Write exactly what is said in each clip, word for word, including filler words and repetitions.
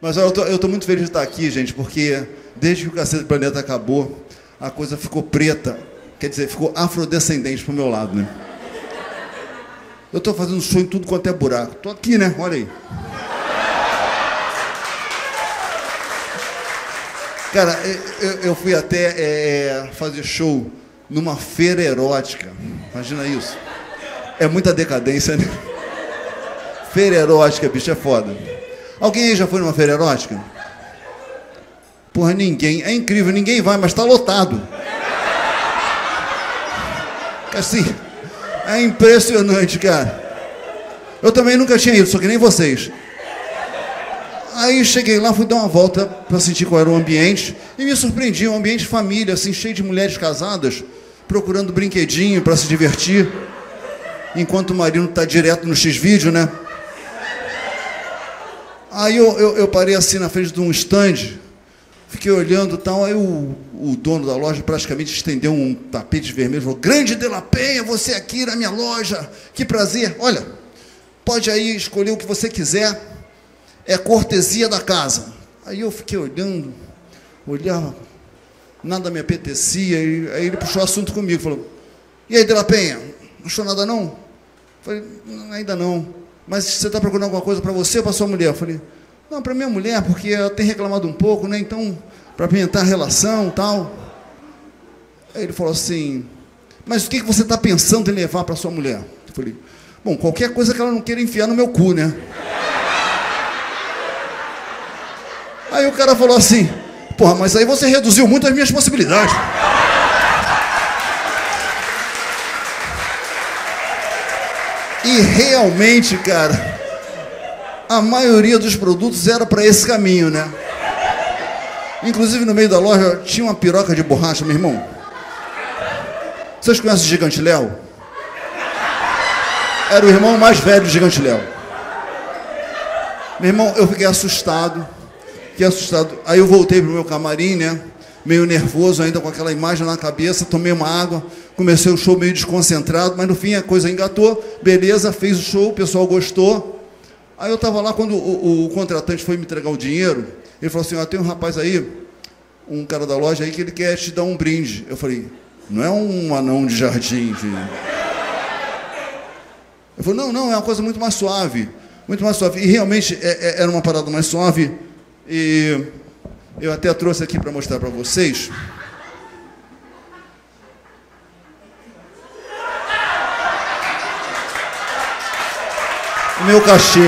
Mas olha, eu tô, eu tô muito feliz de estar aqui, gente, porque desde que o Cacete do Planeta acabou, a coisa ficou preta. Quer dizer, ficou afrodescendente pro meu lado, né? Eu tô fazendo show em tudo quanto é buraco. Tô aqui, né? Olha aí. Cara, eu, eu fui até é, fazer show numa feira erótica. Imagina isso. É muita decadência, né? Feira erótica, bicho, é foda. Alguém aí já foi numa feira erótica? Porra, ninguém. É incrível, ninguém vai, mas tá lotado. Assim, é impressionante, cara. Eu também nunca tinha ido, só que nem vocês. Aí cheguei lá, fui dar uma volta para sentir qual era o ambiente e me surpreendi, um ambiente de família, assim, cheio de mulheres casadas, procurando brinquedinho para se divertir, enquanto o marido está direto no X-Vídeo, né? Aí eu, eu, eu parei assim na frente de um stand, fiquei olhando e tal, aí o, o dono da loja praticamente estendeu um tapete vermelho e falou: Grande De La Penha, você aqui na minha loja, que prazer, olha, pode aí escolher o que você quiser, é cortesia da casa. Aí eu fiquei olhando, olhava, nada me apetecia, e aí ele puxou o assunto comigo, falou: E aí, De La Penha, não achou nada não? Falei: Ainda não. Mas você está procurando alguma coisa para você ou para sua mulher? Eu falei: Não, para minha mulher, porque ela tem reclamado um pouco, né? Então, para apimentar a relação e tal. Aí ele falou assim: Mas o que você está pensando em levar para sua mulher? Eu falei: Bom, qualquer coisa que ela não queira enfiar no meu cu, né? Aí o cara falou assim: Porra, mas aí você reduziu muito as minhas possibilidades. E realmente, cara, a maioria dos produtos era para esse caminho, né? Inclusive, no meio da loja, tinha uma piroca de borracha, meu irmão. Vocês conhecem o Gigante Léo? Era o irmão mais velho do Gigante Léo. Meu irmão, eu fiquei assustado. Fiquei assustado. Aí eu voltei pro meu camarim, né? Meio nervoso ainda, com aquela imagem na cabeça. Tomei uma água. Comecei o show meio desconcentrado, mas no fim a coisa engatou. Beleza, fez o show, o pessoal gostou. Aí eu estava lá, quando o, o contratante foi me entregar o dinheiro, ele falou assim: ó, tem um rapaz aí, um cara da loja aí, que ele quer te dar um brinde. Eu falei: Não é um anão de jardim, filho. Ele falou: Não, não, é uma coisa muito mais suave. Muito mais suave. E realmente é, é, era uma parada mais suave. E eu até trouxe aqui para mostrar para vocês. O meu cachê.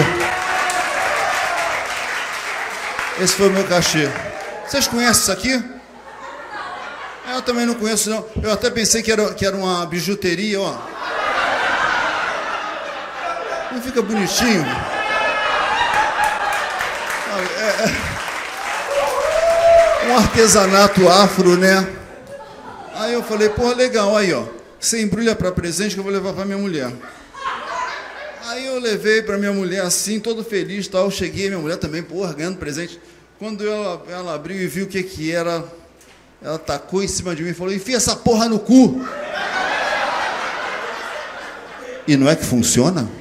Esse foi o meu cachê. Vocês conhecem isso aqui? Eu também não conheço, não. Eu até pensei que era, que era uma bijuteria, ó. Não fica bonitinho? É, é um artesanato afro, né? Aí eu falei: Pô, legal, aí, ó. Você embrulha para presente que eu vou levar para minha mulher. Aí eu levei para minha mulher assim, todo feliz, tal. Cheguei, minha mulher também, porra, ganhando presente. Quando ela, ela abriu e viu o que que era, ela tacou em cima de mim e falou: Enfia essa porra no cu. E não é que funciona?